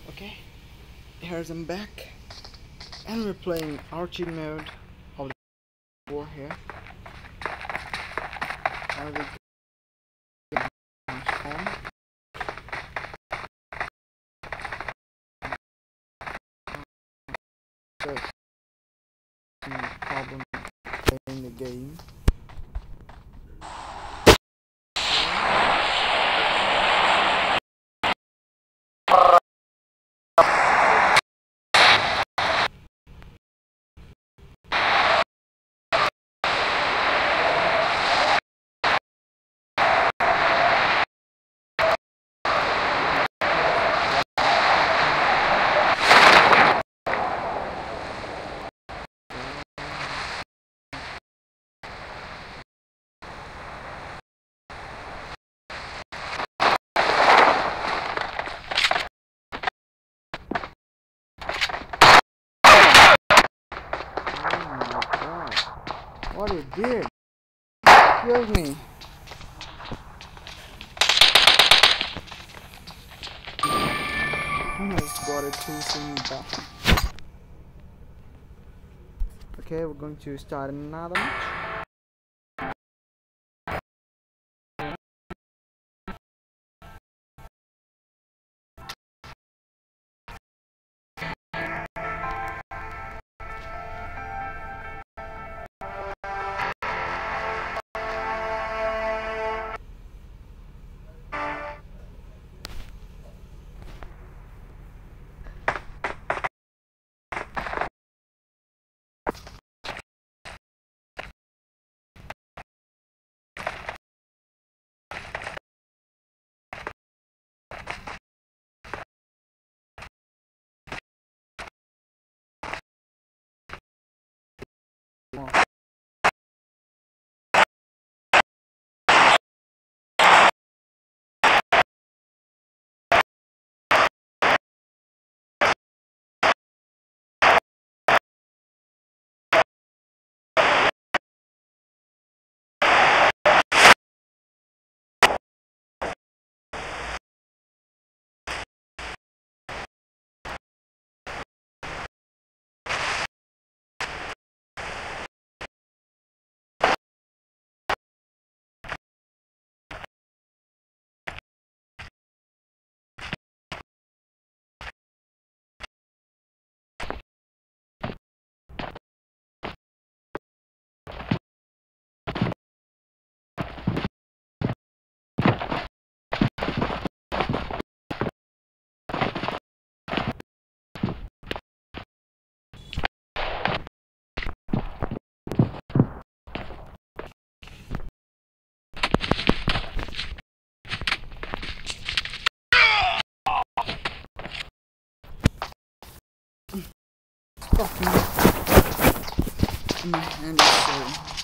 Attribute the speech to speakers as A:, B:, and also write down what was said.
A: Okay, here's I'm back, and we're playing arcade mode of the war here. And we home. There's some problem playing the game. What it did? Killed me. I just got it too soon back. Okay, we're going to start another match. Fuck me. My hand is so